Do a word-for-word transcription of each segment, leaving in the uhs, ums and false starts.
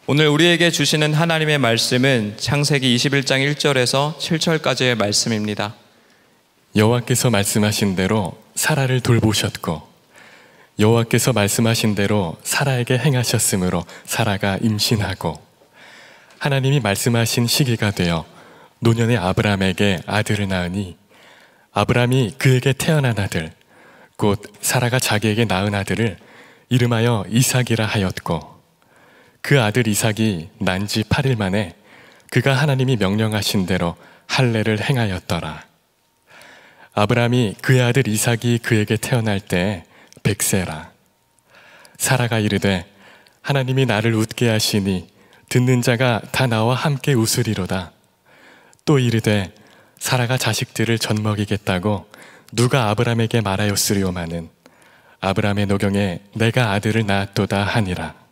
오늘 우리에게 주시는 하나님의 말씀은 창세기 이십일 장 일 절에서 칠 절까지의 말씀입니다. 여호와께서 말씀하신 대로 사라를 돌보셨고 여호와께서 말씀하신 대로 사라에게 행하셨으므로 사라가 임신하고 하나님이 말씀하신 시기가 되어 노년의 아브람에게 아들을 낳으니 아브람이 그에게 태어난 아들 곧 사라가 자기에게 낳은 아들을 이름하여 이삭이라 하였고 그 아들 이삭이 난 지 팔 일 만에 그가 하나님이 명령하신 대로 할례를 행하였더라. 아브람이 그의 아들 이삭이 그에게 태어날 때 백세라. 사라가 이르되 하나님이 나를 웃게 하시니 듣는 자가 다 나와 함께 웃으리로다. 또 이르되 사라가 자식들을 젖먹이겠다고 누가 아브람에게 말하였으리오마는 아브람의 노경에 내가 아들을 낳았도다 하니라.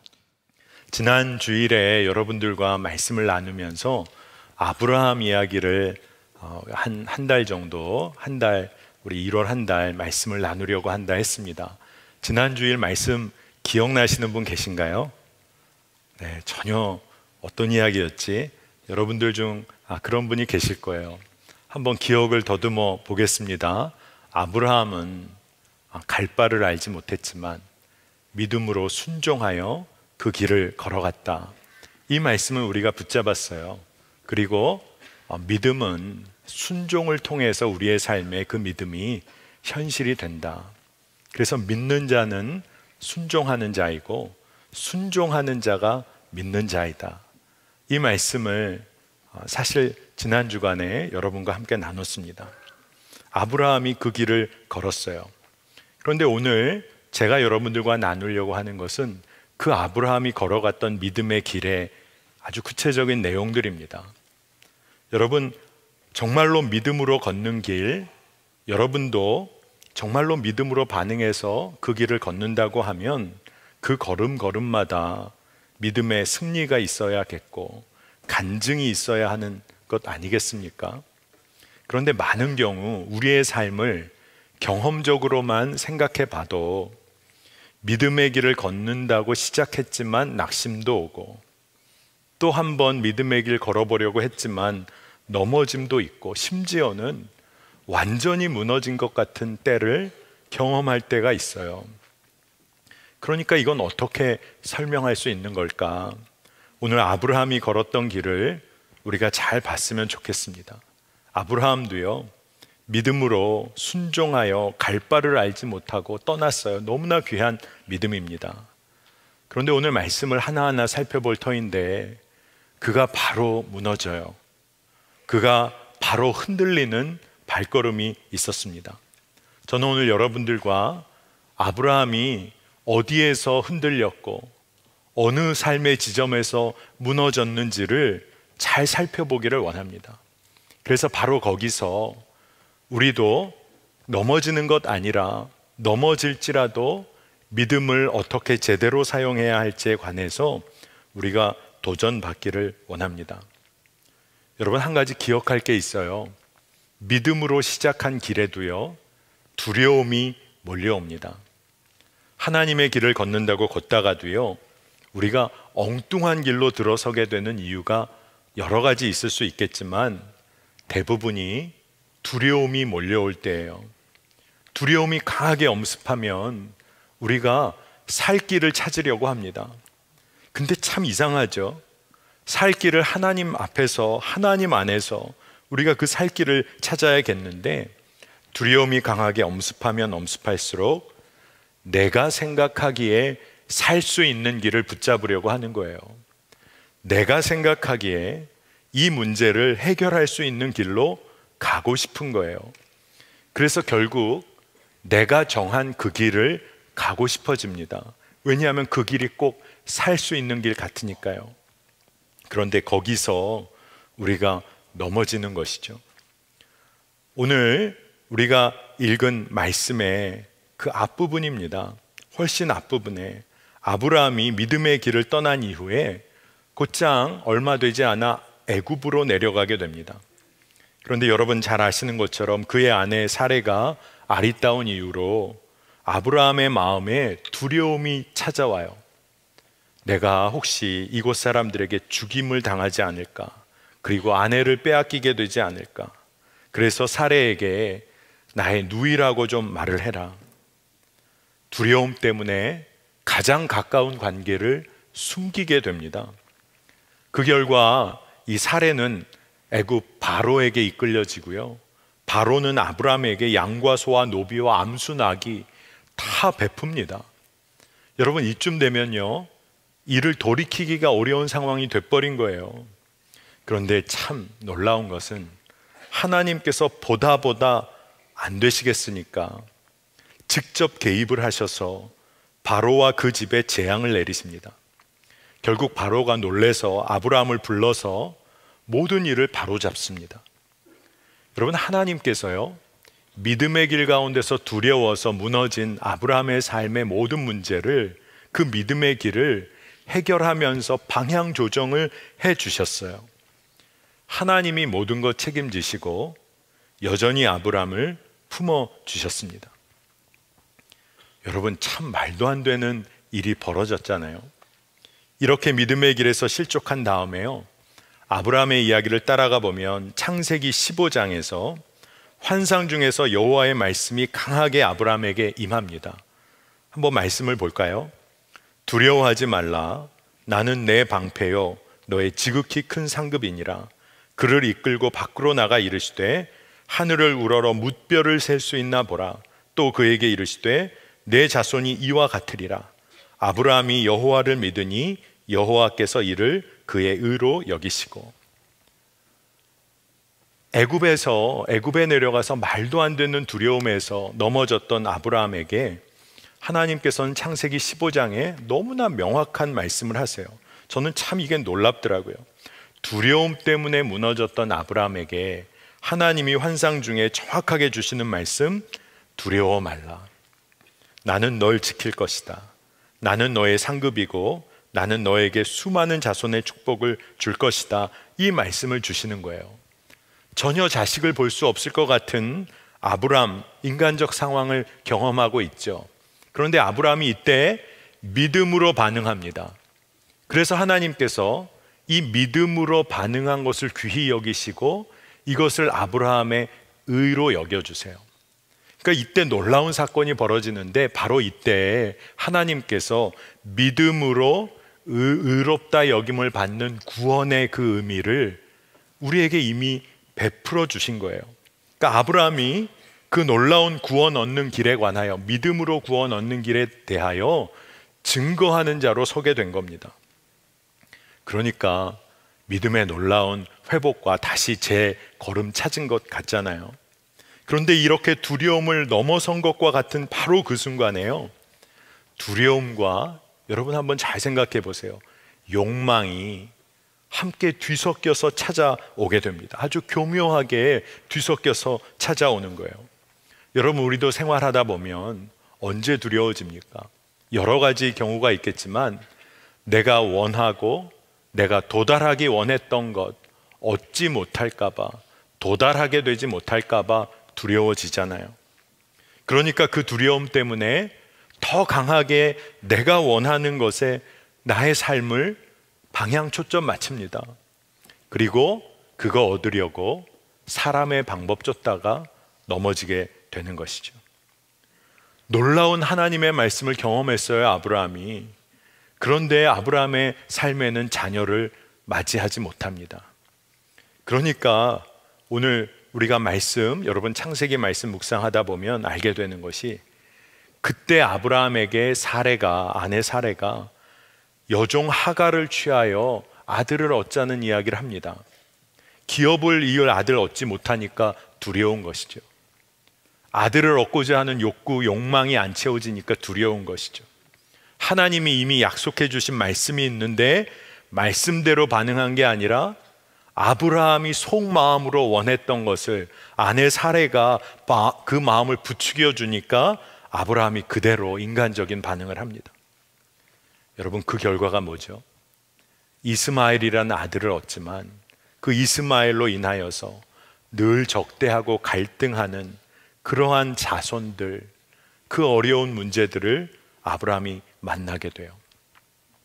지난 주일에 여러분들과 말씀을 나누면서 아브라함 이야기를 한 한 달 정도, 한 달, 우리 일월 한 달 말씀을 나누려고 한다 했습니다. 지난 주일 말씀 기억나시는 분 계신가요? 네, 전혀 어떤 이야기였지? 여러분들 중 아, 그런 분이 계실 거예요. 한번 기억을 더듬어 보겠습니다. 아브라함은 갈 바를 알지 못했지만 믿음으로 순종하여 그 길을 걸어갔다. 이 말씀을 우리가 붙잡았어요. 그리고 믿음은 순종을 통해서 우리의 삶에 그 믿음이 현실이 된다. 그래서 믿는 자는 순종하는 자이고 순종하는 자가 믿는 자이다. 이 말씀을 사실 지난 주간에 여러분과 함께 나눴습니다. 아브라함이 그 길을 걸었어요. 그런데 오늘 제가 여러분들과 나누려고 하는 것은 그 아브라함이 걸어갔던 믿음의 길에 아주 구체적인 내용들입니다. 여러분, 정말로 믿음으로 걷는 길, 여러분도 정말로 믿음으로 반응해서 그 길을 걷는다고 하면 그 걸음걸음마다 믿음의 승리가 있어야겠고 간증이 있어야 하는 것 아니겠습니까? 그런데 많은 경우 우리의 삶을 경험적으로만 생각해 봐도 믿음의 길을 걷는다고 시작했지만 낙심도 오고 또 한 번 믿음의 길 걸어보려고 했지만 넘어짐도 있고 심지어는 완전히 무너진 것 같은 때를 경험할 때가 있어요. 그러니까 이건 어떻게 설명할 수 있는 걸까? 오늘 아브라함이 걸었던 길을 우리가 잘 봤으면 좋겠습니다. 아브라함도요, 믿음으로 순종하여 갈 바를 알지 못하고 떠났어요. 너무나 귀한 믿음입니다. 그런데 오늘 말씀을 하나하나 살펴볼 터인데 그가 바로 무너져요. 그가 바로 흔들리는 발걸음이 있었습니다. 저는 오늘 여러분들과 아브라함이 어디에서 흔들렸고 어느 삶의 지점에서 무너졌는지를 잘 살펴보기를 원합니다. 그래서 바로 거기서 우리도 넘어지는 것 아니라 넘어질지라도 믿음을 어떻게 제대로 사용해야 할지에 관해서 우리가 도전받기를 원합니다. 여러분, 한 가지 기억할 게 있어요. 믿음으로 시작한 길에도요, 두려움이 몰려옵니다. 하나님의 길을 걷는다고 걷다가도요, 우리가 엉뚱한 길로 들어서게 되는 이유가 여러 가지 있을 수 있겠지만 대부분이 두려움이 몰려올 때예요. 두려움이 강하게 엄습하면 우리가 살 길을 찾으려고 합니다. 근데 참 이상하죠. 살 길을 하나님 앞에서, 하나님 안에서 우리가 그 살 길을 찾아야겠는데 두려움이 강하게 엄습하면 엄습할수록 내가 생각하기에 살 수 있는 길을 붙잡으려고 하는 거예요. 내가 생각하기에 이 문제를 해결할 수 있는 길로 가고 싶은 거예요. 그래서 결국 내가 정한 그 길을 가고 싶어집니다. 왜냐하면 그 길이 꼭 살 수 있는 길 같으니까요. 그런데 거기서 우리가 넘어지는 것이죠. 오늘 우리가 읽은 말씀의 그 앞부분입니다. 훨씬 앞부분에 아브라함이 믿음의 길을 떠난 이후에 곧장 얼마 되지 않아 애굽으로 내려가게 됩니다. 그런데 여러분 잘 아시는 것처럼 그의 아내 사레가 아리따운 이유로 아브라함의 마음에 두려움이 찾아와요. 내가 혹시 이곳 사람들에게 죽임을 당하지 않을까, 그리고 아내를 빼앗기게 되지 않을까, 그래서 사례에게 나의 누이라고 좀 말을 해라. 두려움 때문에 가장 가까운 관계를 숨기게 됩니다. 그 결과 이 사례는 애굽 바로에게 이끌려지고요, 바로는 아브라함에게 양과 소와 노비와 암수 나귀 다 베풉니다. 여러분, 이쯤 되면요, 이를 돌이키기가 어려운 상황이 돼버린 거예요. 그런데 참 놀라운 것은 하나님께서 보다 보다 안 되시겠으니까 직접 개입을 하셔서 바로와 그 집에 재앙을 내리십니다. 결국 바로가 놀래서 아브라함을 불러서 모든 일을 바로잡습니다. 여러분, 하나님께서요, 믿음의 길 가운데서 두려워서 무너진 아브라함의 삶의 모든 문제를, 그 믿음의 길을 해결하면서 방향 조정을 해 주셨어요. 하나님이 모든 것 책임지시고 여전히 아브라함을 품어 주셨습니다. 여러분, 참 말도 안 되는 일이 벌어졌잖아요. 이렇게 믿음의 길에서 실족한 다음에요, 아브라함의 이야기를 따라가 보면 창세기 십오 장에서 환상 중에서 여호와의 말씀이 강하게 아브라함에게 임합니다. 한번 말씀을 볼까요? 두려워하지 말라. 나는 내 방패요 너의 지극히 큰 상급이니라. 그를 이끌고 밖으로 나가 이르시되 하늘을 우러러 뭇별을 셀 수 있나 보라. 또 그에게 이르시되 내 자손이 이와 같으리라. 아브라함이 여호와를 믿으니 여호와께서 이를 그의 의로 여기시고. 애굽에서 애굽에 내려가서 말도 안 되는 두려움에서 넘어졌던 아브라함에게 하나님께서는 창세기 십오 장에 너무나 명확한 말씀을 하세요. 저는 참 이게 놀랍더라고요. 두려움 때문에 무너졌던 아브라함에게 하나님이 환상 중에 정확하게 주시는 말씀, 두려워 말라. 나는 널 지킬 것이다. 나는 너의 상급이고 나는 너에게 수많은 자손의 축복을 줄 것이다. 이 말씀을 주시는 거예요. 전혀 자식을 볼 수 없을 것 같은 아브라함, 인간적 상황을 경험하고 있죠. 그런데 아브라함이 이때 믿음으로 반응합니다. 그래서 하나님께서 이 믿음으로 반응한 것을 귀히 여기시고 이것을 아브라함의 의로 여겨주세요. 그러니까 이때 놀라운 사건이 벌어지는데, 바로 이때 하나님께서 믿음으로 의, 의롭다 여김을 받는 구원의 그 의미를 우리에게 이미 베풀어 주신 거예요. 그러니까 아브라함이 그 놀라운 구원 얻는 길에 관하여, 믿음으로 구원 얻는 길에 대하여 증거하는 자로 서게 된 겁니다. 그러니까 믿음의 놀라운 회복과 다시 제 걸음 찾은 것 같잖아요. 그런데 이렇게 두려움을 넘어선 것과 같은 바로 그 순간에요, 두려움과, 여러분 한번 잘 생각해 보세요, 욕망이 함께 뒤섞여서 찾아오게 됩니다. 아주 교묘하게 뒤섞여서 찾아오는 거예요. 여러분, 우리도 생활하다 보면 언제 두려워집니까? 여러 가지 경우가 있겠지만 내가 원하고 내가 도달하기 원했던 것 얻지 못할까 봐, 도달하게 되지 못할까 봐 두려워지잖아요. 그러니까 그 두려움 때문에 더 강하게 내가 원하는 것에 나의 삶을 방향 초점 맞춥니다. 그리고 그거 얻으려고 사람의 방법 쫓다가 넘어지게 되는 것이죠. 놀라운 하나님의 말씀을 경험했어요, 아브라함이. 그런데 아브라함의 삶에는 자녀를 맞이하지 못합니다. 그러니까 오늘 우리가 말씀, 여러분 창세기 말씀 묵상하다 보면 알게 되는 것이, 그때 아브라함에게 사레가, 아내 사레가 여종 하갈을 취하여 아들을 얻자는 이야기를 합니다. 기업을 이을 아들을 얻지 못하니까 두려운 것이죠. 아들을 얻고자 하는 욕구, 욕망이 안 채워지니까 두려운 것이죠. 하나님이 이미 약속해 주신 말씀이 있는데 말씀대로 반응한 게 아니라 아브라함이 속마음으로 원했던 것을 아내 사레가 그 마음을 부추겨 주니까 아브라함이 그대로 인간적인 반응을 합니다. 여러분, 그 결과가 뭐죠? 이스마엘이라는 아들을 얻지만 그 이스마엘로 인하여서 늘 적대하고 갈등하는 그러한 자손들, 그 어려운 문제들을 아브라함이 만나게 돼요.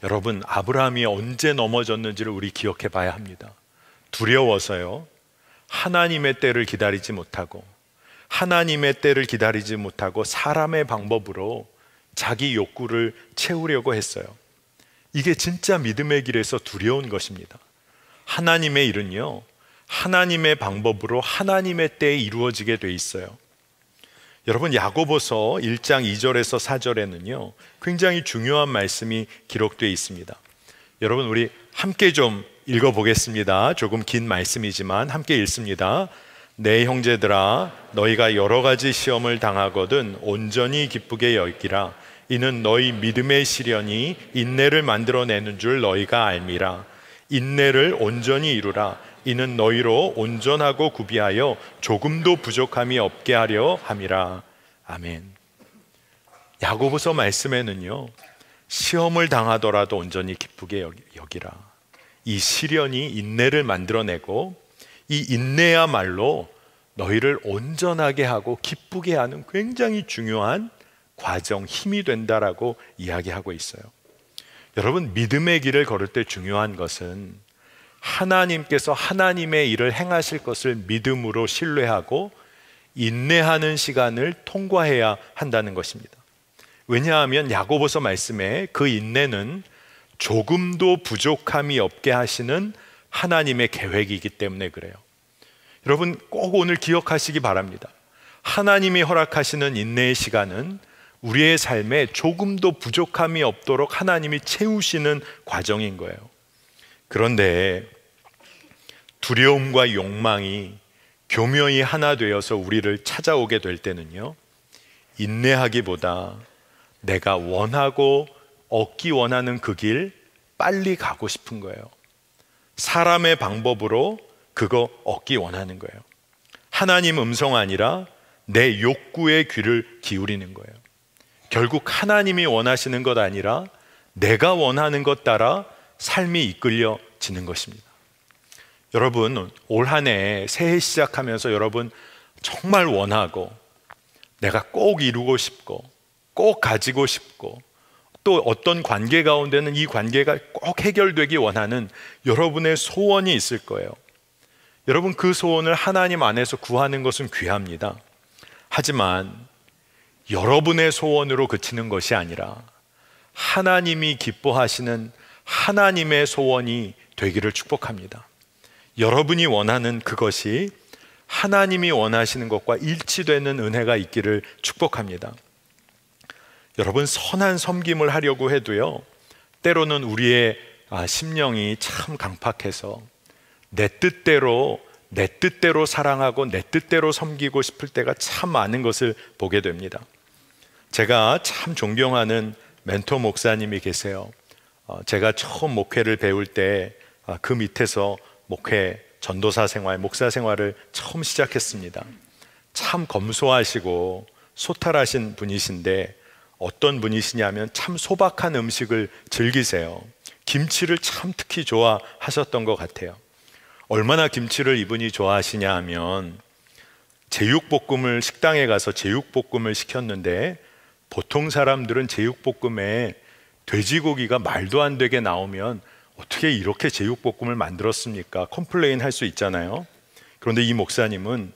여러분, 아브라함이 언제 넘어졌는지를 우리 기억해 봐야 합니다. 두려워서요. 하나님의 때를 기다리지 못하고 하나님의 때를 기다리지 못하고 사람의 방법으로 자기 욕구를 채우려고 했어요. 이게 진짜 믿음의 길에서 두려운 것입니다. 하나님의 일은요, 하나님의 방법으로 하나님의 때에 이루어지게 돼 있어요. 여러분, 야고보서 일 장 이 절에서 사 절에는요 굉장히 중요한 말씀이 기록되어 있습니다. 여러분, 우리 함께 좀 읽어보겠습니다. 조금 긴 말씀이지만 함께 읽습니다. 내 형제들아, 너희가 여러 가지 시험을 당하거든 온전히 기쁘게 여기라. 이는 너희 믿음의 시련이 인내를 만들어내는 줄 너희가 알미라. 인내를 온전히 이루라. 이는 너희로 온전하고 구비하여 조금도 부족함이 없게 하려 함이라. 아멘. 야고보서 말씀에는요, 시험을 당하더라도 온전히 기쁘게 여기라. 이 시련이 인내를 만들어내고 이 인내야말로 너희를 온전하게 하고 기쁘게 하는 굉장히 중요한 과정, 힘이 된다라고 이야기하고 있어요. 여러분, 믿음의 길을 걸을 때 중요한 것은 하나님께서 하나님의 일을 행하실 것을 믿음으로 신뢰하고 인내하는 시간을 통과해야 한다는 것입니다. 왜냐하면 야고보서 말씀에 그 인내는 조금도 부족함이 없게 하시는 하나님의 계획이기 때문에 그래요. 여러분, 꼭 오늘 기억하시기 바랍니다. 하나님이 허락하시는 인내의 시간은 우리의 삶에 조금도 부족함이 없도록 하나님이 채우시는 과정인 거예요. 그런데 두려움과 욕망이 교묘히 하나 되어서 우리를 찾아오게 될 때는요, 인내하기보다 내가 원하고 얻기 원하는 그 길 빨리 가고 싶은 거예요. 사람의 방법으로 그거 얻기 원하는 거예요. 하나님 음성 아니라 내 욕구의 귀를 기울이는 거예요. 결국 하나님이 원하시는 것 아니라 내가 원하는 것 따라 삶이 이끌려지는 것입니다. 여러분, 올 한 해 새해 시작하면서 여러분 정말 원하고 내가 꼭 이루고 싶고 꼭 가지고 싶고 또 어떤 관계 가운데는 이 관계가 꼭 해결되기 원하는 여러분의 소원이 있을 거예요. 여러분, 그 소원을 하나님 안에서 구하는 것은 귀합니다. 하지만 여러분의 소원으로 그치는 것이 아니라 하나님이 기뻐하시는 하나님의 소원이 되기를 축복합니다. 여러분이 원하는 그것이 하나님이 원하시는 것과 일치되는 은혜가 있기를 축복합니다. 여러분, 선한 섬김을 하려고 해도요, 때로는 우리의 심령이 참 강팍해서 내 뜻대로 내 뜻대로 사랑하고 내 뜻대로 섬기고 싶을 때가 참 많은 것을 보게 됩니다. 제가 참 존경하는 멘토 목사님이 계세요. 제가 처음 목회를 배울 때 그 밑에서 목회, 전도사 생활, 목사 생활을 처음 시작했습니다. 참 검소하시고 소탈하신 분이신데 어떤 분이시냐면 참 소박한 음식을 즐기세요. 김치를 참 특히 좋아하셨던 것 같아요. 얼마나 김치를 이분이 좋아하시냐 하면 제육볶음을 식당에 가서 제육볶음을 시켰는데 보통 사람들은 제육볶음에 돼지고기가 말도 안 되게 나오면 어떻게 이렇게 제육볶음을 만들었습니까? 컴플레인 할 수 있잖아요. 그런데 이 목사님은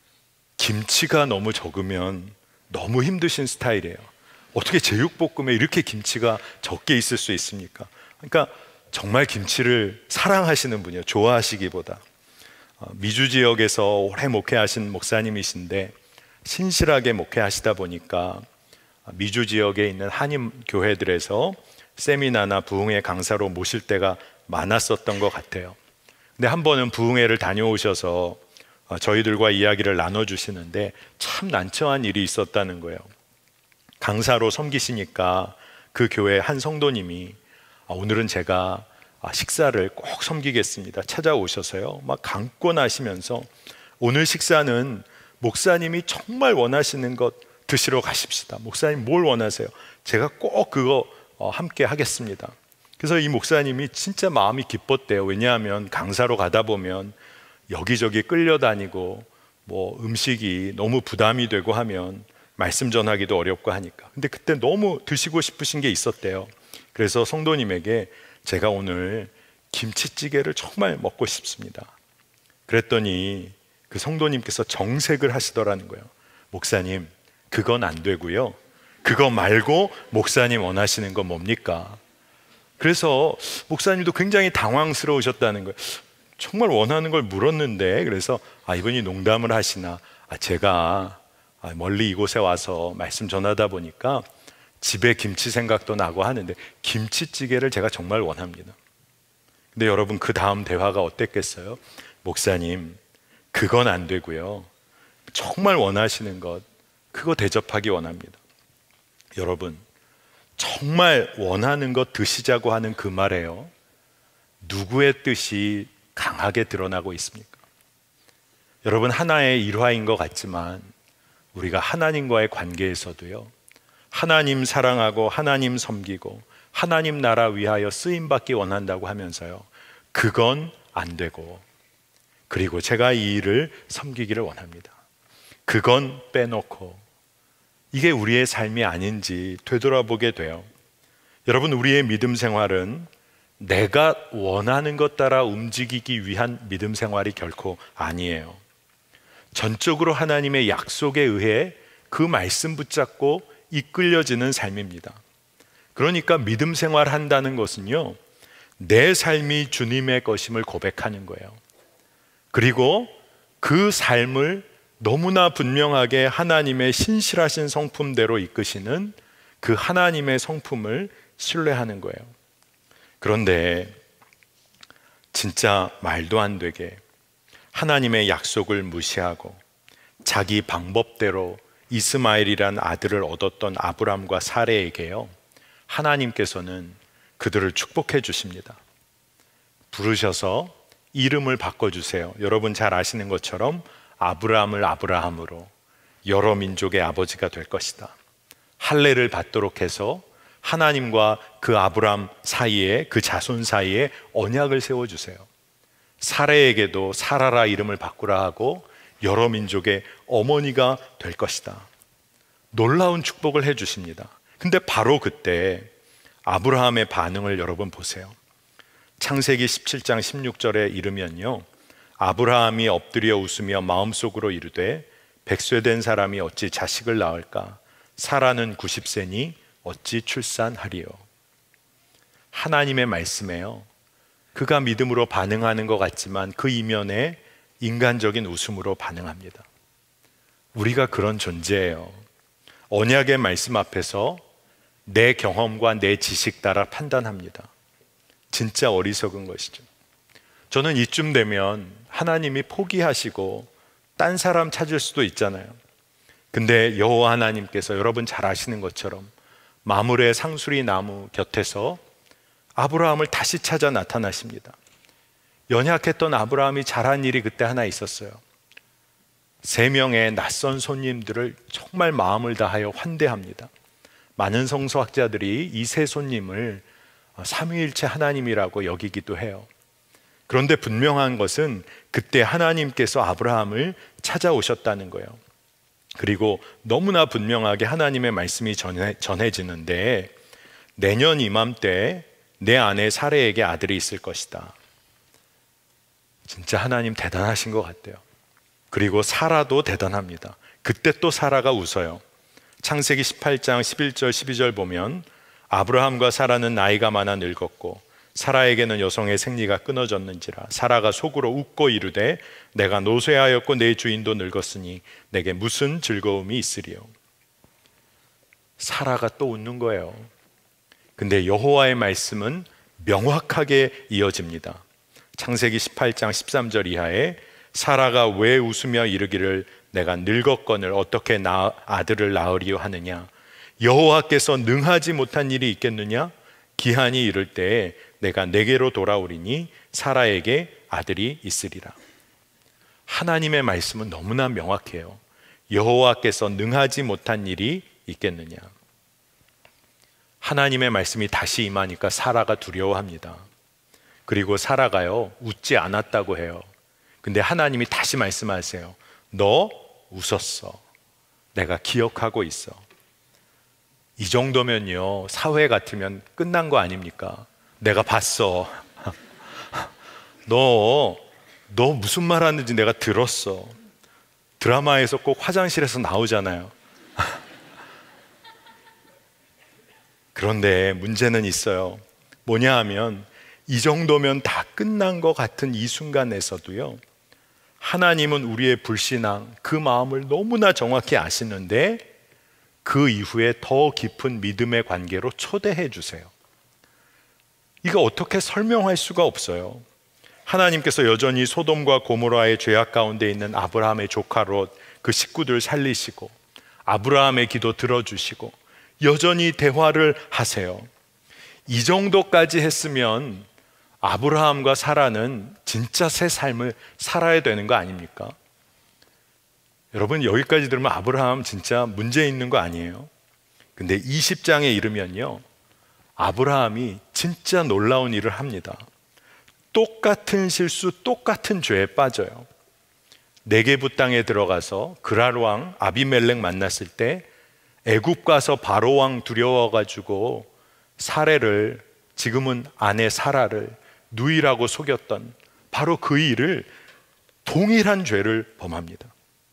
김치가 너무 적으면 너무 힘드신 스타일이에요. 어떻게 제육볶음에 이렇게 김치가 적게 있을 수 있습니까? 그러니까 정말 김치를 사랑하시는 분이에요. 좋아하시기보다. 미주 지역에서 오래 목회하신 목사님이신데 신실하게 목회하시다 보니까 미주 지역에 있는 한인 교회들에서 세미나나 부흥회 강사로 모실 때가 많았었던 것 같아요. 근데 한 번은 부흥회를 다녀오셔서 저희들과 이야기를 나눠주시는데 참 난처한 일이 있었다는 거예요. 강사로 섬기시니까 그 교회 한 성도님이 오늘은 제가 식사를 꼭 섬기겠습니다 찾아오셔서요, 막 강권하시면서 오늘 식사는 목사님이 정말 원하시는 것 드시러 가십시다. 목사님 뭘 원하세요? 제가 꼭 그거 함께 하겠습니다. 그래서 이 목사님이 진짜 마음이 기뻤대요. 왜냐하면 강사로 가다 보면 여기저기 끌려다니고 뭐 음식이 너무 부담이 되고 하면 말씀 전하기도 어렵고 하니까. 근데 그때 너무 드시고 싶으신 게 있었대요. 그래서 성도님에게 제가 오늘 김치찌개를 정말 먹고 싶습니다. 그랬더니 그 성도님께서 정색을 하시더라는 거예요. 목사님, 그건 안 되고요. 그거 말고 목사님 원하시는 건 뭡니까? 그래서 목사님도 굉장히 당황스러우셨다는 거예요. 정말 원하는 걸 물었는데, 그래서 아, 이분이 농담을 하시나, 아, 제가 멀리 이곳에 와서 말씀 전하다 보니까 집에 김치 생각도 나고 하는데 김치찌개를 제가 정말 원합니다. 근데 여러분, 그 다음 대화가 어땠겠어요? 목사님, 그건 안 되고요. 정말 원하시는 것, 그거 대접하기 원합니다. 여러분, 정말 원하는 것 드시자고 하는 그 말에요, 누구의 뜻이 강하게 드러나고 있습니까? 여러분, 하나의 일화인 것 같지만 우리가 하나님과의 관계에서도요, 하나님 사랑하고 하나님 섬기고 하나님 나라 위하여 쓰임받기 원한다고 하면서요, 그건 안 되고, 그리고 제가 이 일을 섬기기를 원합니다, 그건 빼놓고, 이게 우리의 삶이 아닌지 되돌아보게 돼요. 여러분, 우리의 믿음 생활은 내가 원하는 것 따라 움직이기 위한 믿음 생활이 결코 아니에요. 전적으로 하나님의 약속에 의해 그 말씀 붙잡고 이끌려지는 삶입니다. 그러니까 믿음 생활 한다는 것은요, 내 삶이 주님의 것임을 고백하는 거예요. 그리고 그 삶을 너무나 분명하게 하나님의 신실하신 성품대로 이끄시는 그 하나님의 성품을 신뢰하는 거예요. 그런데 진짜 말도 안 되게 하나님의 약속을 무시하고 자기 방법대로 이스마엘이란 아들을 얻었던 아브람과 사레에게요, 하나님께서는 그들을 축복해 주십니다. 부르셔서 이름을 바꿔주세요. 여러분 잘 아시는 것처럼 아브람을 아브라함으로 여러 민족의 아버지가 될 것이다. 할례를 받도록 해서 하나님과 그 아브람 사이에, 그 자손 사이에 언약을 세워주세요. 사레에게도 사라라 이름을 바꾸라 하고 여러 민족의 어머니가 될 것이다. 놀라운 축복을 해주십니다. 근데 바로 그때 아브라함의 반응을 여러분 보세요. 창세기 십칠 장 십육 절에 이르면요, 아브라함이 엎드려 웃으며 마음속으로 이르되 백岁된 사람이 어찌 자식을 낳을까? 사라는 구십 세니 어찌 출산하리요? 하나님의 말씀에요, 그가 믿음으로 반응하는 것 같지만 그 이면에 인간적인 웃음으로 반응합니다. 우리가 그런 존재예요. 언약의 말씀 앞에서 내 경험과 내 지식 따라 판단합니다. 진짜 어리석은 것이죠. 저는 이쯤 되면 하나님이 포기하시고 딴 사람 찾을 수도 있잖아요. 근데 여호와 하나님께서 여러분 잘 아시는 것처럼 마므레 상수리 나무 곁에서 아브라함을 다시 찾아 나타나십니다. 연약했던 아브라함이 잘한 일이 그때 하나 있었어요. 세 명의 낯선 손님들을 정말 마음을 다하여 환대합니다. 많은 성서학자들이 이 세 손님을 삼위일체 하나님이라고 여기기도 해요. 그런데 분명한 것은 그때 하나님께서 아브라함을 찾아오셨다는 거예요. 그리고 너무나 분명하게 하나님의 말씀이 전해, 전해지는데 내년 이맘때 내 아내 사레에게 아들이 있을 것이다. 진짜 하나님 대단하신 것 같아요. 그리고 사라도 대단합니다. 그때 또 사라가 웃어요. 창세기 십팔 장 십일 절 십이 절 보면 아브라함과 사라는 나이가 많아 늙었고 사라에게는 여성의 생리가 끊어졌는지라 사라가 속으로 웃고 이르되 내가 노쇠하였고 내 주인도 늙었으니 내게 무슨 즐거움이 있으리요? 사라가 또 웃는 거예요. 근데 여호와의 말씀은 명확하게 이어집니다. 창세기 십팔 장 십삼 절 이하에 사라가 왜 웃으며 이르기를 내가 늙었거늘 어떻게 나 아들을 낳으리요 하느냐? 여호와께서 능하지 못한 일이 있겠느냐? 기한이 이를 때에 내가 내게로 돌아오리니 사라에게 아들이 있으리라. 하나님의 말씀은 너무나 명확해요. 여호와께서 능하지 못한 일이 있겠느냐? 하나님의 말씀이 다시 임하니까 사라가 두려워합니다. 그리고 사라가요 웃지 않았다고 해요. 근데 하나님이 다시 말씀하세요. 너 웃었어. 내가 기억하고 있어. 이 정도면요, 사회 같으면 끝난 거 아닙니까? 내가 봤어. 너, 너 무슨 말 하는지 내가 들었어. 드라마에서 꼭 화장실에서 나오잖아요. 그런데 문제는 있어요. 뭐냐 하면 이 정도면 다 끝난 것 같은 이 순간에서도요, 하나님은 우리의 불신앙, 그 마음을 너무나 정확히 아시는데 그 이후에 더 깊은 믿음의 관계로 초대해 주세요. 이거 어떻게 설명할 수가 없어요. 하나님께서 여전히 소돔과 고모라의 죄악 가운데 있는 아브라함의 조카 롯, 그 식구들 살리시고 아브라함의 기도 들어주시고 여전히 대화를 하세요. 이 정도까지 했으면 아브라함과 사라는 진짜 새 삶을 살아야 되는 거 아닙니까? 여러분, 여기까지 들으면 아브라함 진짜 문제 있는 거 아니에요? 근데 이십 장에 이르면요, 아브라함이 진짜 놀라운 일을 합니다. 똑같은 실수, 똑같은 죄에 빠져요. 네게부 땅에 들어가서 그랄 왕 아비멜렉 만났을 때 애굽 가서 바로 왕 두려워가지고 사례를, 지금은 아내 사라를 누이라고 속였던 바로 그 일을, 동일한 죄를 범합니다.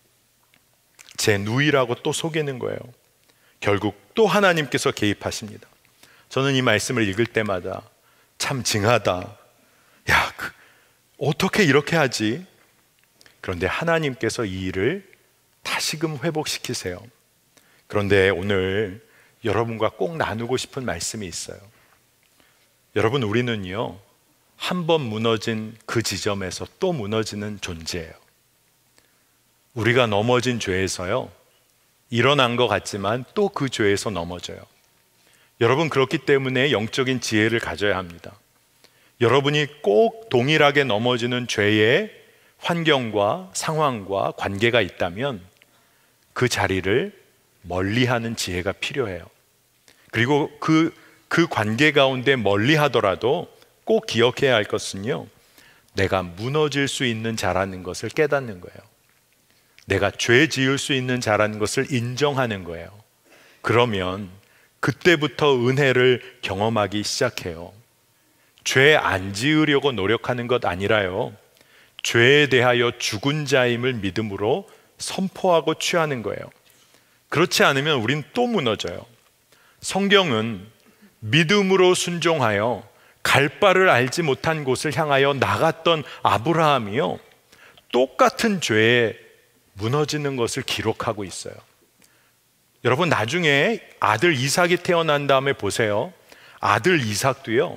제 누이라고 또 속이는 거예요. 결국 또 하나님께서 개입하십니다. 저는 이 말씀을 읽을 때마다 참 징하다. 야, 그, 어떻게 이렇게 하지? 그런데 하나님께서 이 일을 다시금 회복시키세요. 그런데 오늘 여러분과 꼭 나누고 싶은 말씀이 있어요. 여러분, 우리는요, 한 번 무너진 그 지점에서 또 무너지는 존재예요. 우리가 넘어진 죄에서요, 일어난 것 같지만 또 그 죄에서 넘어져요. 여러분, 그렇기 때문에 영적인 지혜를 가져야 합니다. 여러분이 꼭 동일하게 넘어지는 죄의 환경과 상황과 관계가 있다면 그 자리를 멀리하는 지혜가 필요해요. 그리고 그, 그 관계 가운데 멀리 하더라도 꼭 기억해야 할 것은요, 내가 무너질 수 있는 자라는 것을 깨닫는 거예요. 내가 죄 지을 수 있는 자라는 것을 인정하는 거예요. 그러면 그때부터 은혜를 경험하기 시작해요. 죄 안 지으려고 노력하는 것 아니라요, 죄에 대하여 죽은 자임을 믿음으로 선포하고 취하는 거예요. 그렇지 않으면 우린 또 무너져요. 성경은 믿음으로 순종하여 갈 바를 알지 못한 곳을 향하여 나갔던 아브라함이요, 똑같은 죄에 무너지는 것을 기록하고 있어요. 여러분, 나중에 아들 이삭이 태어난 다음에 보세요. 아들 이삭도요,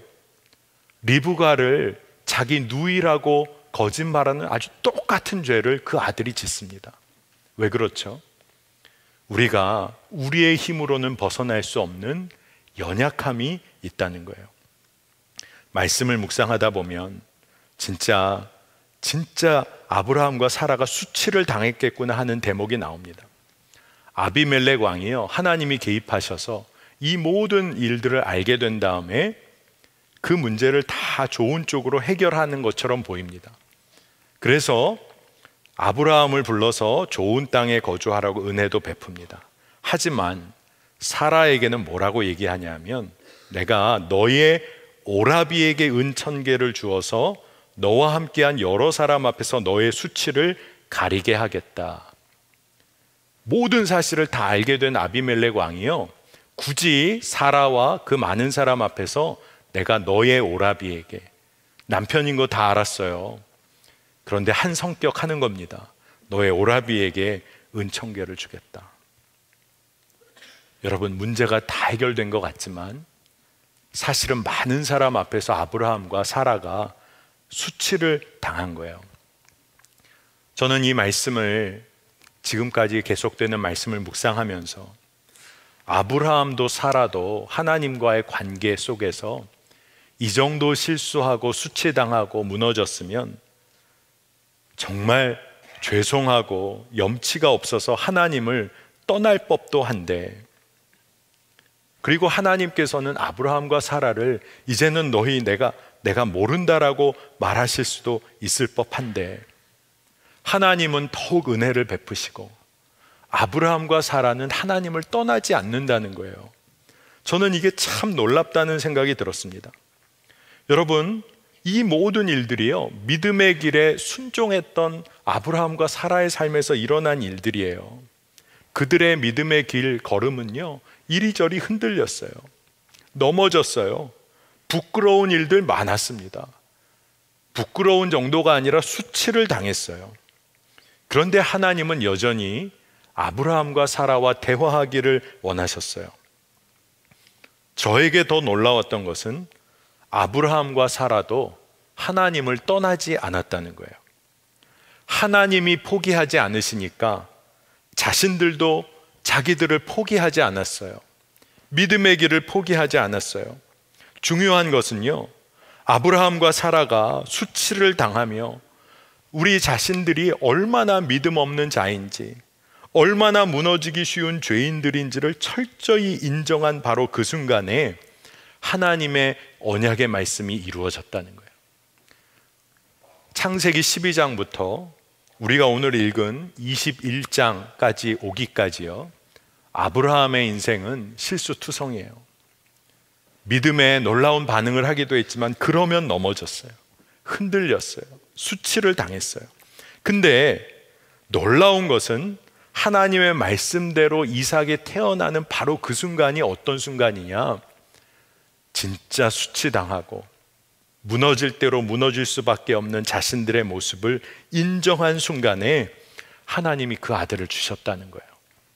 리브가를 자기 누이라고 거짓말하는 아주 똑같은 죄를 그 아들이 짓습니다. 왜 그렇죠? 우리가 우리의 힘으로는 벗어날 수 없는 연약함이 있다는 거예요. 말씀을 묵상하다 보면 진짜 진짜 아브라함과 사라가 수치를 당했겠구나 하는 대목이 나옵니다. 아비멜렉 왕이요, 하나님이 개입하셔서 이 모든 일들을 알게 된 다음에 그 문제를 다 좋은 쪽으로 해결하는 것처럼 보입니다. 그래서 아브라함을 불러서 좋은 땅에 거주하라고 은혜도 베풉니다. 하지만 사라에게는 뭐라고 얘기하냐면, 내가 너의 오라비에게 은 천 개를 주어서 너와 함께한 여러 사람 앞에서 너의 수치를 가리게 하겠다. 모든 사실을 다 알게 된 아비멜렉 왕이요, 굳이 사라와 그 많은 사람 앞에서 내가 너의 오라비에게, 남편인 거 다 알았어요. 그런데 한 성격 하는 겁니다. 너의 오라비에게 은 천 개를 주겠다. 여러분, 문제가 다 해결된 것 같지만 사실은 많은 사람 앞에서 아브라함과 사라가 수치를 당한 거예요. 저는 이 말씀을, 지금까지 계속되는 말씀을 묵상하면서 아브라함도 사라도 하나님과의 관계 속에서 이 정도 실수하고 수치당하고 무너졌으면 정말 죄송하고 염치가 없어서 하나님을 떠날 법도 한데, 그리고 하나님께서는 아브라함과 사라를 이제는 너희 내가 내가 모른다라고 말하실 수도 있을 법한데, 하나님은 더욱 은혜를 베푸시고 아브라함과 사라는 하나님을 떠나지 않는다는 거예요. 저는 이게 참 놀랍다는 생각이 들었습니다. 여러분, 이 모든 일들이요, 믿음의 길에 순종했던 아브라함과 사라의 삶에서 일어난 일들이에요. 그들의 믿음의 길 걸음은요, 이리저리 흔들렸어요. 넘어졌어요. 부끄러운 일들 많았습니다. 부끄러운 정도가 아니라 수치를 당했어요. 그런데 하나님은 여전히 아브라함과 사라와 대화하기를 원하셨어요. 저에게 더 놀라웠던 것은 아브라함과 사라도 하나님을 떠나지 않았다는 거예요. 하나님이 포기하지 않으시니까 자신들도 자기들을 포기하지 않았어요. 믿음의 길을 포기하지 않았어요. 중요한 것은요, 아브라함과 사라가 수치를 당하며 우리 자신들이 얼마나 믿음 없는 자인지, 얼마나 무너지기 쉬운 죄인들인지를 철저히 인정한 바로 그 순간에 하나님의 언약의 말씀이 이루어졌다는 거예요. 창세기 십이 장부터 우리가 오늘 읽은 이십일 장까지 오기까지요, 아브라함의 인생은 실수투성이에요. 믿음에 놀라운 반응을 하기도 했지만 그러면 넘어졌어요. 흔들렸어요. 수치를 당했어요. 근데 놀라운 것은 하나님의 말씀대로 이삭이 태어나는 바로 그 순간이 어떤 순간이냐, 진짜 수치당하고 무너질 대로 무너질 수밖에 없는 자신들의 모습을 인정한 순간에 하나님이 그 아들을 주셨다는 거예요.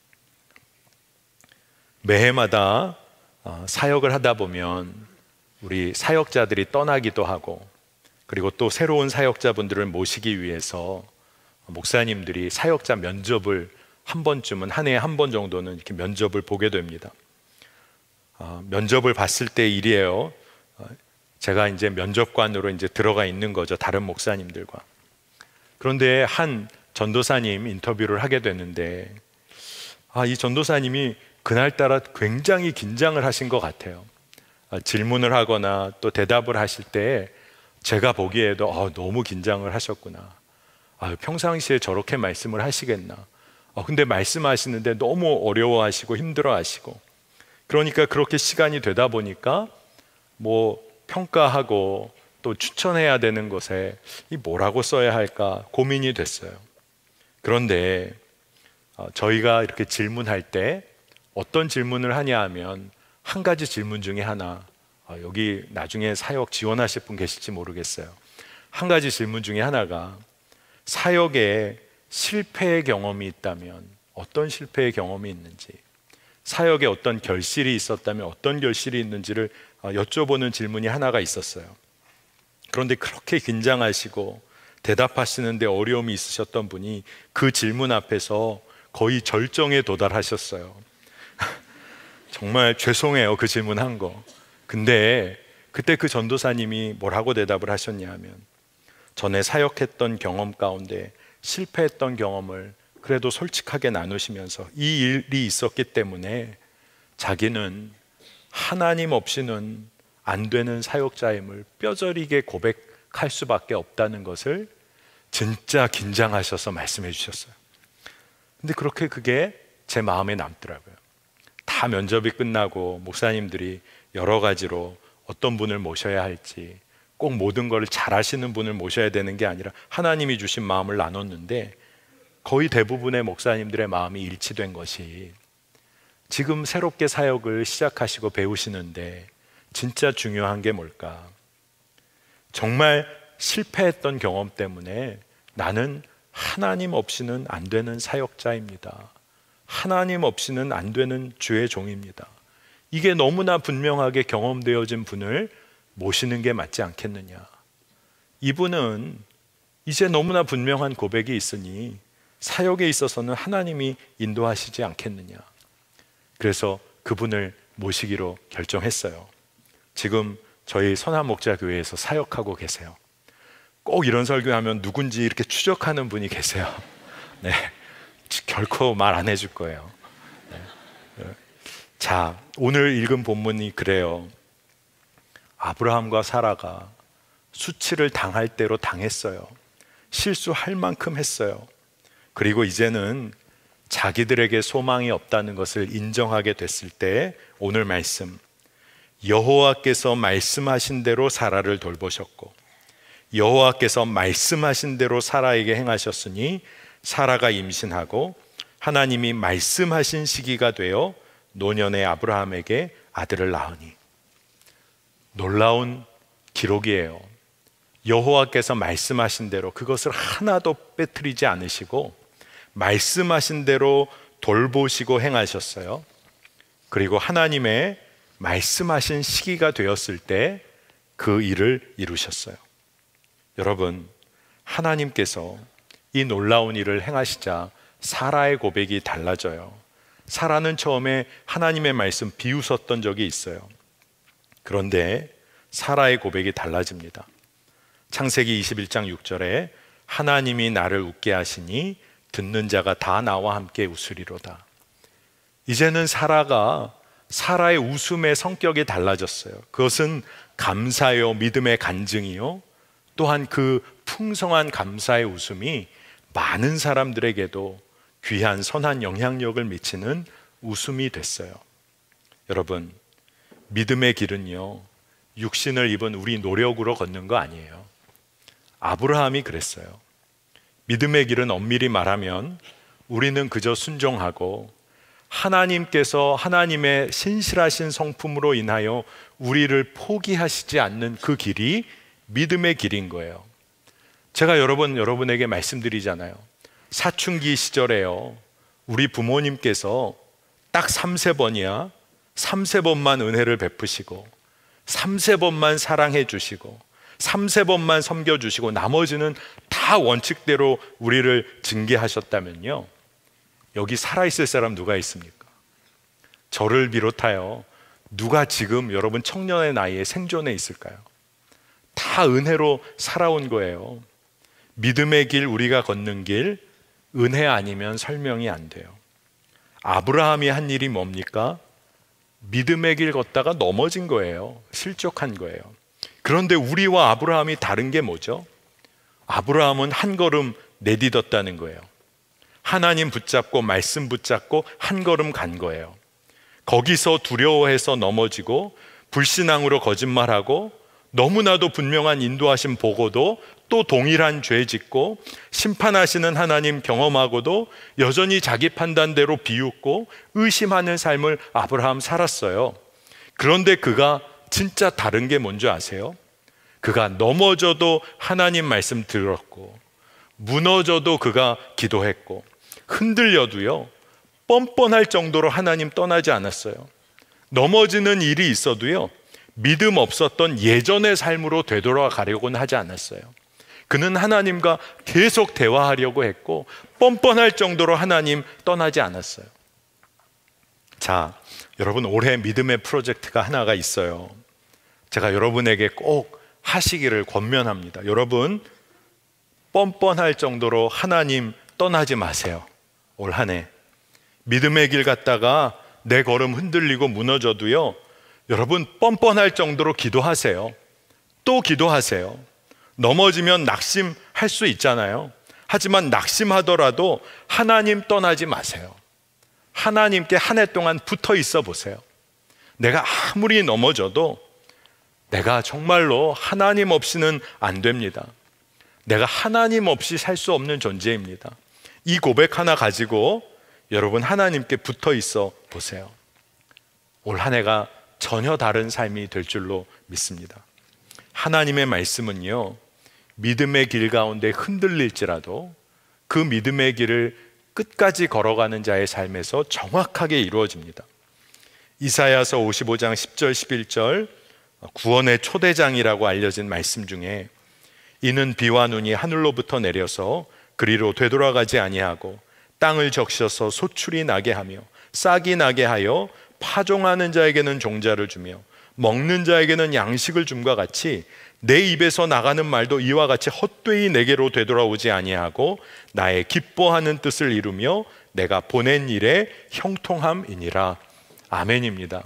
매해마다 사역을 하다 보면 우리 사역자들이 떠나기도 하고, 그리고 또 새로운 사역자분들을 모시기 위해서 목사님들이 사역자 면접을 한 번쯤은, 한 해에 한 번 정도는 이렇게 면접을 보게 됩니다. 어, 면접을 봤을 때 일이에요. 어, 제가 이제 면접관으로 이제 들어가 있는 거죠, 다른 목사님들과. 그런데 한 전도사님 인터뷰를 하게 됐는데, 아, 이 전도사님이 그날따라 굉장히 긴장을 하신 것 같아요. 아, 질문을 하거나 또 대답을 하실 때 제가 보기에도 아, 너무 긴장을 하셨구나. 아, 평상시에 저렇게 말씀을 하시겠나. 아, 근데 말씀하시는데 너무 어려워하시고 힘들어하시고, 그러니까 그렇게 시간이 되다 보니까 뭐 평가하고 또 추천해야 되는 것에 이 뭐라고 써야 할까 고민이 됐어요. 그런데 저희가 이렇게 질문할 때 어떤 질문을 하냐 하면, 한 가지 질문 중에 하나, 여기 나중에 사역 지원하실 분 계실지 모르겠어요. 한 가지 질문 중에 하나가, 사역에 실패의 경험이 있다면 어떤 실패의 경험이 있는지, 사역에 어떤 결실이 있었다면 어떤 결실이 있는지를 여쭤보는 질문이 하나가 있었어요. 그런데 그렇게 긴장하시고 대답하시는데 어려움이 있으셨던 분이 그 질문 앞에서 거의 절정에 도달하셨어요. 정말 죄송해요, 그 질문한 거. 근데 그때 그 전도사님이 뭐라고 대답을 하셨냐 하면, 전에 사역했던 경험 가운데 실패했던 경험을 그래도 솔직하게 나누시면서 이 일이 있었기 때문에 자기는 하나님 없이는 안 되는 사역자임을 뼈저리게 고백할 수밖에 없다는 것을 진짜 긴장하셔서 말씀해 주셨어요. 근데 그렇게 그게 제 마음에 남더라고요. 다 면접이 끝나고 목사님들이 여러 가지로 어떤 분을 모셔야 할지, 꼭 모든 걸 잘하시는 분을 모셔야 되는 게 아니라 하나님이 주신 마음을 나눴는데, 거의 대부분의 목사님들의 마음이 일치된 것이, 지금 새롭게 사역을 시작하시고 배우시는데 진짜 중요한 게 뭘까? 정말 실패했던 경험 때문에 나는 하나님 없이는 안 되는 사역자입니다. 하나님 없이는 안 되는 주의 종입니다. 이게 너무나 분명하게 경험되어진 분을 모시는 게 맞지 않겠느냐. 이분은 이제 너무나 분명한 고백이 있으니 사역에 있어서는 하나님이 인도하시지 않겠느냐. 그래서 그분을 모시기로 결정했어요. 지금 저희 선한목자교회에서 사역하고 계세요. 꼭 이런 설교하면 누군지 이렇게 추적하는 분이 계세요. 네, 결코 말 안 해줄 거예요. 네. 자, 오늘 읽은 본문이 그래요. 아브라함과 사라가 수치를 당할 대로 당했어요. 실수할 만큼 했어요. 그리고 이제는 자기들에게 소망이 없다는 것을 인정하게 됐을 때 오늘 말씀, 여호와께서 말씀하신 대로 사라를 돌보셨고 여호와께서 말씀하신 대로 사라에게 행하셨으니 사라가 임신하고 하나님이 말씀하신 시기가 되어 노년의 아브라함에게 아들을 낳으니. 놀라운 기록이에요. 여호와께서 말씀하신 대로 그것을 하나도 빼뜨리지 않으시고 말씀하신 대로 돌보시고 행하셨어요. 그리고 하나님의 말씀하신 시기가 되었을 때 그 일을 이루셨어요. 여러분, 하나님께서 이 놀라운 일을 행하시자 사라의 고백이 달라져요. 사라는 처음에 하나님의 말씀 비웃었던 적이 있어요. 그런데 사라의 고백이 달라집니다. 창세기 이십일 장 육 절에 하나님이 나를 웃게 하시니 듣는 자가 다 나와 함께 웃으리로다. 이제는 사라가 사라의 웃음의 성격이 달라졌어요. 그것은 감사요, 믿음의 간증이요, 또한 그 풍성한 감사의 웃음이 많은 사람들에게도 귀한 선한 영향력을 미치는 웃음이 됐어요. 여러분, 믿음의 길은요, 육신을 입은 우리 노력으로 걷는 거 아니에요. 아브라함이 그랬어요. 믿음의 길은 엄밀히 말하면 우리는 그저 순종하고 하나님께서 하나님의 신실하신 성품으로 인하여 우리를 포기하시지 않는 그 길이 믿음의 길인 거예요. 제가 여러 번 여러분에게 말씀드리잖아요. 사춘기 시절에요, 우리 부모님께서 딱 삼세 번이야 삼세 번만 은혜를 베푸시고 삼세 번만 사랑해 주시고 삼세 번만 섬겨주시고 나머지는 다 원칙대로 우리를 징계하셨다면요, 여기 살아있을 사람 누가 있습니까? 저를 비롯하여 누가 지금 여러분 청년의 나이에 생존해 있을까요? 다 은혜로 살아온 거예요. 믿음의 길, 우리가 걷는 길, 은혜 아니면 설명이 안 돼요. 아브라함이 한 일이 뭡니까? 믿음의 길 걷다가 넘어진 거예요. 실족한 거예요. 그런데 우리와 아브라함이 다른 게 뭐죠? 아브라함은 한 걸음 내딛었다는 거예요. 하나님 붙잡고 말씀 붙잡고 한 걸음 간 거예요. 거기서 두려워해서 넘어지고 불신앙으로 거짓말하고 너무나도 분명한 인도하심 보고도 또 동일한 죄 짓고 심판하시는 하나님 경험하고도 여전히 자기 판단대로 비웃고 의심하는 삶을 아브라함 살았어요. 그런데 그가 진짜 다른 게 뭔지 아세요? 그가 넘어져도 하나님 말씀 들었고 무너져도 그가 기도했고 흔들려도요 뻔뻔할 정도로 하나님 떠나지 않았어요. 넘어지는 일이 있어도요 믿음 없었던 예전의 삶으로 되돌아가려고는 하지 않았어요. 그는 하나님과 계속 대화하려고 했고 뻔뻔할 정도로 하나님 떠나지 않았어요. 자, 여러분, 올해 믿음의 프로젝트가 하나가 있어요. 제가 여러분에게 꼭 하시기를 권면합니다. 여러분, 뻔뻔할 정도로 하나님 떠나지 마세요. 올 한 해 믿음의 길 갔다가 내 걸음 흔들리고 무너져도요 여러분 뻔뻔할 정도로 기도하세요. 또 기도하세요. 넘어지면 낙심할 수 있잖아요. 하지만 낙심하더라도 하나님 떠나지 마세요. 하나님께 한 해 동안 붙어 있어 보세요. 내가 아무리 넘어져도 내가 정말로 하나님 없이는 안 됩니다. 내가 하나님 없이 살 수 없는 존재입니다. 이 고백 하나 가지고 여러분 하나님께 붙어 있어 보세요. 올 한 해가 전혀 다른 삶이 될 줄로 믿습니다. 하나님의 말씀은요 믿음의 길 가운데 흔들릴지라도 그 믿음의 길을 끝까지 걸어가는 자의 삶에서 정확하게 이루어집니다. 이사야서 오십오 장 십 절 십일 절 구원의 초대장이라고 알려진 말씀 중에 이는 비와 눈이 하늘로부터 내려서 그리로 되돌아가지 아니하고 땅을 적셔서 소출이 나게 하며 싹이 나게 하여 파종하는 자에게는 종자를 주며 먹는 자에게는 양식을 줌과 같이 내 입에서 나가는 말도 이와 같이 헛되이 내게로 되돌아오지 아니하고 나의 기뻐하는 뜻을 이루며 내가 보낸 일에 형통함이니라. 아멘입니다.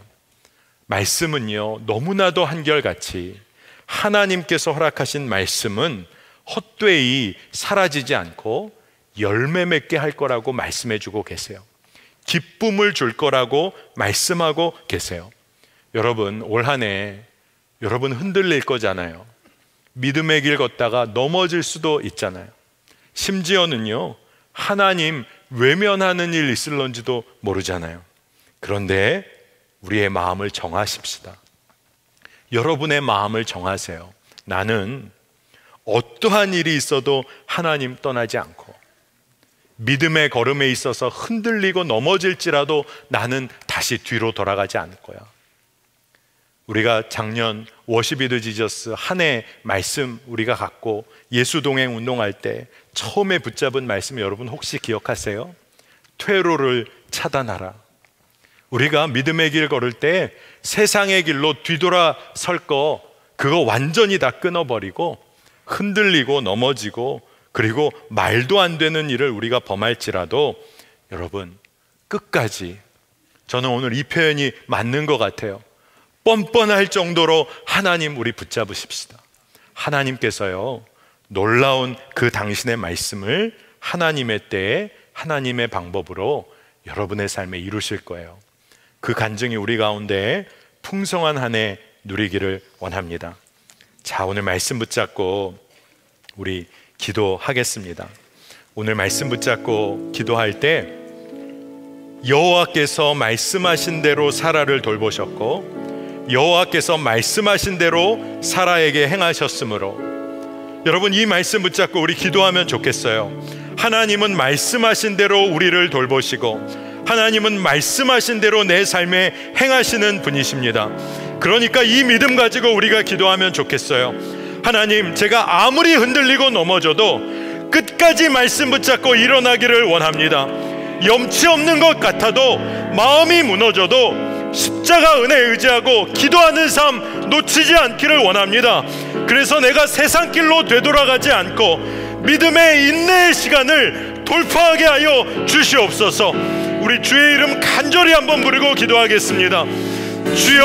말씀은요 너무나도 한결같이 하나님께서 허락하신 말씀은 헛되이 사라지지 않고 열매 맺게 할 거라고 말씀해 주고 계세요. 기쁨을 줄 거라고 말씀하고 계세요. 여러분, 올 한 해 여러분 흔들릴 거잖아요. 믿음의 길 걷다가 넘어질 수도 있잖아요. 심지어는요, 하나님 외면하는 일 있을런지도 모르잖아요. 그런데 우리의 마음을 정하십시다. 여러분의 마음을 정하세요. 나는 어떠한 일이 있어도 하나님 떠나지 않고, 믿음의 걸음에 있어서 흔들리고 넘어질지라도 나는 다시 뒤로 돌아가지 않을 거야. 우리가 작년 워십 위드 지저스 한 해 말씀 우리가 갖고 예수동행 운동할 때 처음에 붙잡은 말씀 여러분 혹시 기억하세요? 퇴로를 차단하라. 우리가 믿음의 길 걸을 때 세상의 길로 뒤돌아 설 거 그거 완전히 다 끊어버리고, 흔들리고 넘어지고 그리고 말도 안 되는 일을 우리가 범할지라도 여러분 끝까지, 저는 오늘 이 표현이 맞는 것 같아요. 뻔뻔할 정도로 하나님 우리 붙잡으십시다. 하나님께서요, 놀라운 그 당신의 말씀을 하나님의 때에 하나님의 방법으로 여러분의 삶에 이루실 거예요. 그 간증이 우리 가운데 풍성한 한 해 누리기를 원합니다. 자, 오늘 말씀 붙잡고 우리 기도하겠습니다. 오늘 말씀 붙잡고 기도할 때 여호와께서 말씀하신 대로 사라를 돌보셨고, 여호와께서 말씀하신 대로 사라에게 행하셨으므로, 여러분 이 말씀 붙잡고 우리 기도하면 좋겠어요. 하나님은 말씀하신 대로 우리를 돌보시고, 하나님은 말씀하신 대로 내 삶에 행하시는 분이십니다. 그러니까 이 믿음 가지고 우리가 기도하면 좋겠어요. 하나님, 제가 아무리 흔들리고 넘어져도 끝까지 말씀 붙잡고 일어나기를 원합니다. 염치 없는 것 같아도, 마음이 무너져도 십자가 은혜에 의지하고 기도하는 삶 놓치지 않기를 원합니다. 그래서 내가 세상 길로 되돌아가지 않고 믿음의 인내의 시간을 돌파하게 하여 주시옵소서. 우리 주의 이름 간절히 한번 부르고 기도하겠습니다. 주여!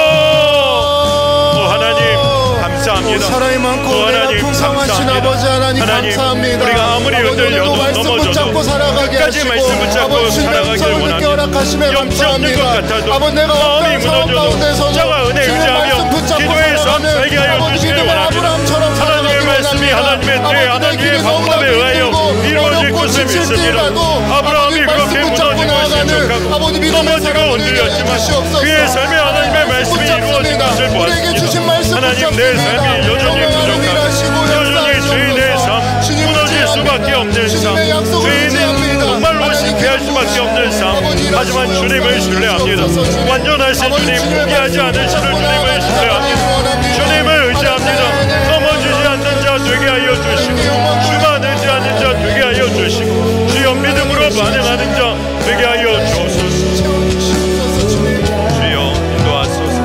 오 하나님 감사합니다. 사랑이 많고 은혜가 풍성하신 아버지 하나님, 하나님, 감사합니다. 우리가 아무리 흔들려도 넘어져도 끝까지 말씀 붙잡고 살아가기를 원합니다. 염치 없는 것 같아도, 마음이 무너져도 십자가 은혜 의지하며 기도의 삶 살게 하여 주시기를 원합니다. 하나님의 말씀이 하나님의 때 하나님의 방법에 의하여 이루어질 것을 믿습니다. 아브라함이 그렇게 무너지고 실족하고 넘어지고 흔들렸지만 그의 삶에 하나님의 말씀이 이루어진 것을 보았습니다. 하나님, 내 삶이 여전히 부족하고 여전히 죄인의 삶, 무너질 수밖에 없는 삶, 죄인은 정말로 실패할 수밖에 없는 삶, 하지만 주님을 신뢰합니다. 완전하신 주님, 포기하지 않으시는 주님을 신뢰합니다. 주님을 의지합니다. 넘어지지 않는 자 되게 하여 주시고, 주만 의지하는 자 되게 하여 주시고, 주여 믿음으로 반응하는 자 되게 하여 주옵소서. 주여 인도하소서.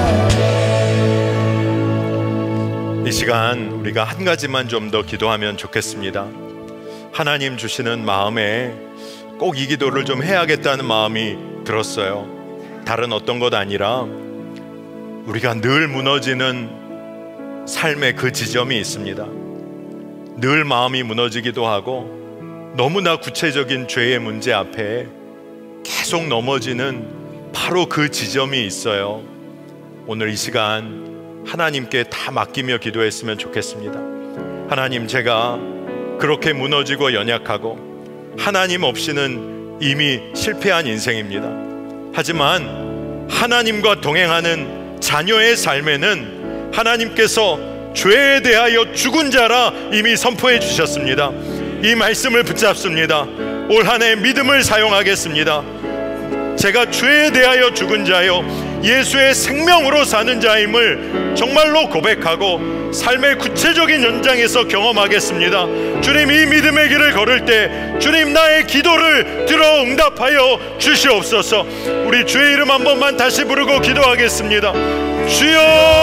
이 시간 우리가 한 가지만 좀 더 기도하면 좋겠습니다. 하나님 주시는 마음에 꼭 이 기도를 좀 해야겠다는 마음이 들었어요. 다른 어떤 것 아니라 우리가 늘 무너지는 삶의 그 지점이 있습니다. 늘 마음이 무너지기도 하고 너무나 구체적인 죄의 문제 앞에 계속 넘어지는 바로 그 지점이 있어요. 오늘 이 시간 하나님께 다 맡기며 기도했으면 좋겠습니다. 하나님, 제가 그렇게 무너지고 연약하고 하나님 없이는 이미 실패한 인생입니다. 하지만 하나님과 동행하는 자녀의 삶에는 하나님께서 죄에 대하여 죽은 자라 이미 선포해 주셨습니다. 이 말씀을 붙잡습니다. 올 한 해 믿음을 사용하겠습니다. 제가 죄에 대하여 죽은 자요 예수의 생명으로 사는 자임을 정말로 고백하고 삶의 구체적인 현장에서 경험하겠습니다. 주님, 이 믿음의 길을 걸을 때 주님, 나의 기도를 들어 응답하여 주시옵소서. 우리 주의 이름 한 번만 다시 부르고 기도하겠습니다. 주여!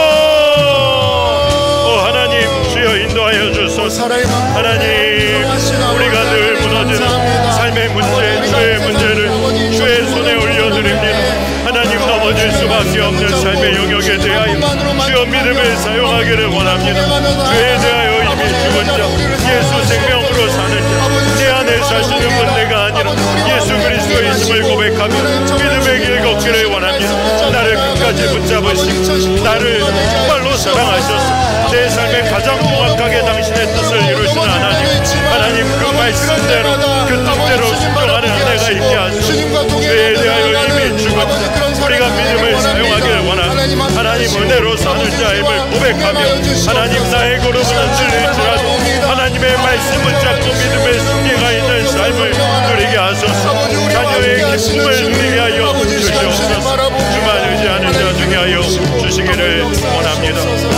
오 하나님, 주여 인도하여 주소서. 하나님, 우리가 늘 무너지는 삶의 문제, 죄의 문제를 주의 손에 올려드립니다. 하나님, 넘어질 수밖에 없는 삶의 영역에 대하여 주여 믿음을 사용하기를 원합니다. 죄에 대하여 이미 죽은 자, 예수 생명으로 사는 자, 내 안에서 자신은 내가 아니라 예수 그리스도의 있음을 고백하며 믿음의 길 걷기를 원합니다. 나를 끝까지 붙잡으시고 나를 정말로 사랑하셔서 내 삶에 가장 정확하게 당신의 뜻을 이루시는 하나님, 하나님 그 말씀대로 그 뜻대로 순종하는 은혜가 있게 하소서. 죄에 대하여 이미 죽었다. 우리가 믿음을 사용하기를 원합니다. 하나님 은혜로 사는 자임을 고백하며 하나님 나의 걸음은 흔들릴지라도 하나님의 말씀을 잡고 믿음의 승리가 있는 삶을 누리게 하소서. 자녀의 기쁨을 누리게 하여 주시옵소서. 주만 의지하는 자 되게 하여 주시기를 원합니다.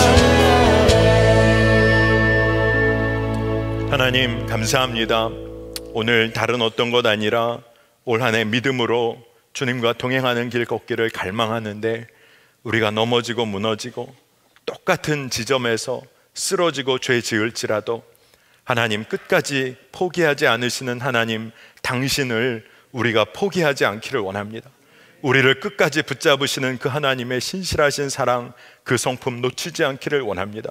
하나님 감사합니다. 오늘 다른 어떤 것 아니라 올 한 해 믿음으로 주님과 동행하는 길 걷기를 갈망하는데 우리가 넘어지고 무너지고 똑같은 지점에서 쓰러지고 죄 지을지라도 하나님 끝까지 포기하지 않으시는 하나님 당신을 우리가 포기하지 않기를 원합니다. 우리를 끝까지 붙잡으시는 그 하나님의 신실하신 사랑, 그 성품 놓치지 않기를 원합니다.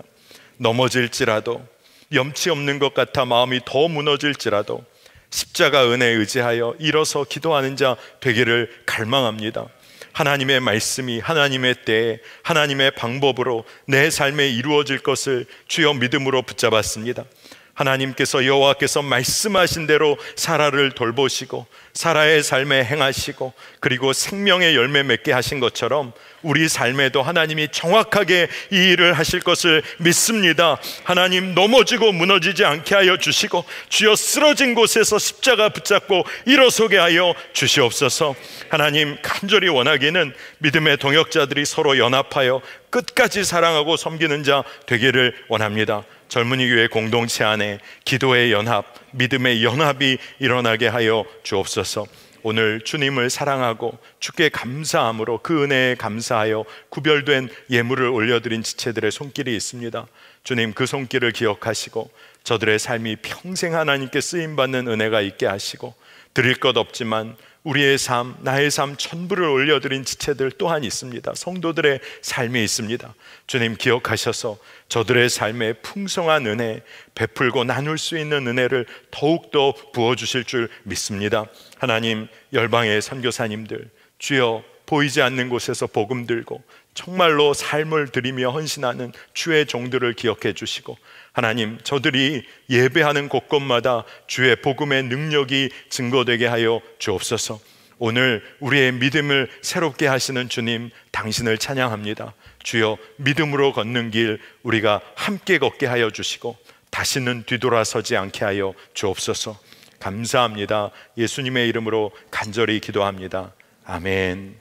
넘어질지라도 염치 없는 것 같아 마음이 더 무너질지라도 십자가 은혜에 의지하여 일어서 기도하는 자 되기를 갈망합니다. 하나님의 말씀이 하나님의 때에 하나님의 방법으로 내 삶에 이루어질 것을 주여 믿음으로 붙잡았습니다. 하나님께서 여호와께서 말씀하신 대로 사라를 돌보시고 사라의 삶에 행하시고 그리고 생명의 열매 맺게 하신 것처럼 우리 삶에도 하나님이 정확하게 이 일을 하실 것을 믿습니다. 하나님 넘어지고 무너지지 않게 하여 주시고 주여 쓰러진 곳에서 십자가 붙잡고 일어서게 하여 주시옵소서. 하나님 간절히 원하기는 믿음의 동역자들이 서로 연합하여 끝까지 사랑하고 섬기는 자 되기를 원합니다. 젊은이 교회 공동체 안에 기도의 연합, 믿음의 연합이 일어나게 하여 주옵소서. 오늘 주님을 사랑하고 주께 감사함으로 그 은혜에 감사하여 구별된 예물을 올려드린 지체들의 손길이 있습니다. 주님 그 손길을 기억하시고 저들의 삶이 평생 하나님께 쓰임받는 은혜가 있게 하시고 드릴 것 없지만 우리의 삶, 나의 삶 전부를 올려드린 지체들 또한 있습니다. 성도들의 삶이 있습니다. 주님 기억하셔서 저들의 삶에 풍성한 은혜, 베풀고 나눌 수 있는 은혜를 더욱더 부어주실 줄 믿습니다. 하나님 열방의 선교사님들 주여 보이지 않는 곳에서 복음 들고 정말로 삶을 드리며 헌신하는 주의 종들을 기억해 주시고 하나님 저들이 예배하는 곳곳마다 주의 복음의 능력이 증거되게 하여 주옵소서. 오늘 우리의 믿음을 새롭게 하시는 주님 당신을 찬양합니다. 주여 믿음으로 걷는 길 우리가 함께 걷게 하여 주시고 다시는 뒤돌아서지 않게 하여 주옵소서. 감사합니다. 예수님의 이름으로 간절히 기도합니다. 아멘.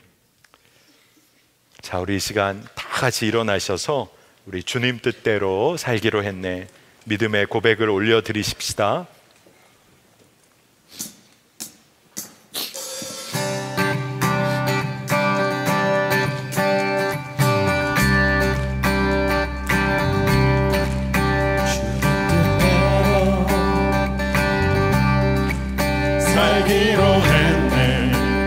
자, 우리 이 시간 다 같이 일어나셔서 우리 주님 뜻대로 살기로 했네 믿음의 고백을 올려드리십시다. 살기로 했네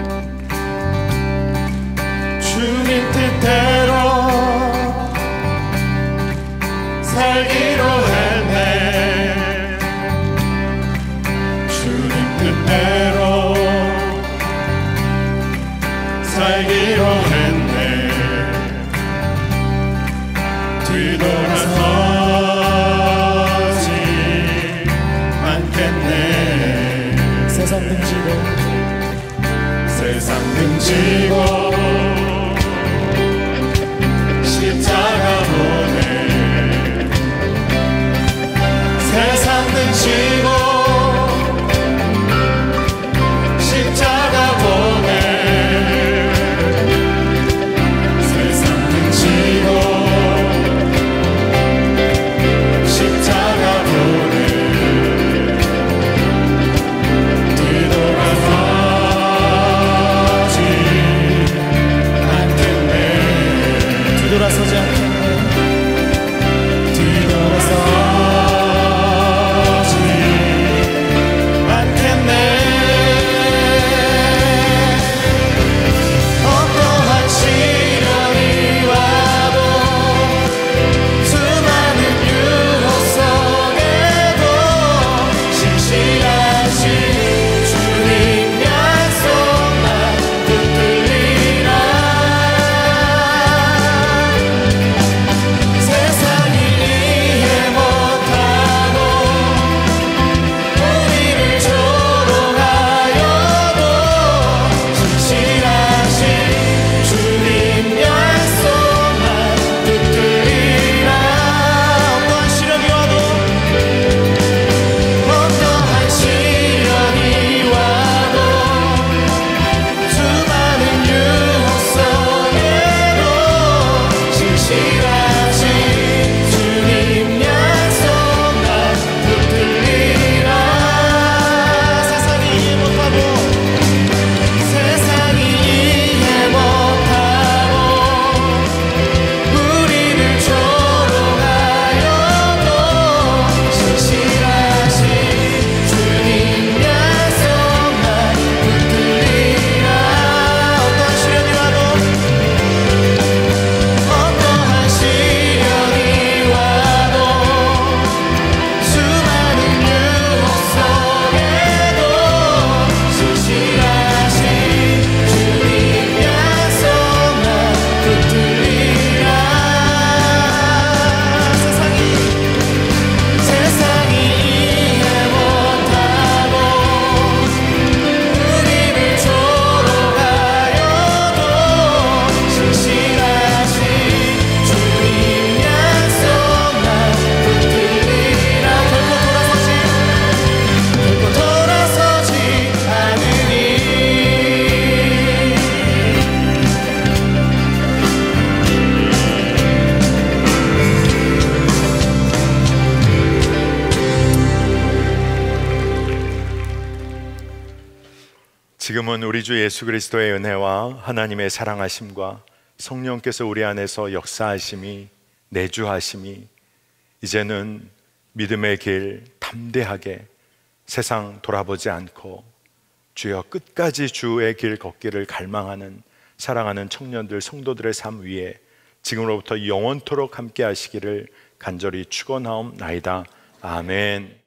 주님 뜻대로 살기로 했네 주님 뜻대로 살기로 했네 뒤돌아서지 않겠네 세상 등지고 세상 등지고 십자가 보내 세상 등지고 십자가 보내 세상 등지고 십자가 보내 뒤돌아서지 않겠네 뒤돌아서지 지금은 우리 주 예수 그리스도의 은혜와 하나님의 사랑하심과 성령께서 우리 안에서 역사하심이, 내주하심이 이제는 믿음의 길 담대하게 세상 돌아보지 않고 주여 끝까지 주의 길 걷기를 갈망하는 사랑하는 청년들, 성도들의 삶 위에 지금으로부터 영원토록 함께 하시기를 간절히 축원하옵나이다. 아멘.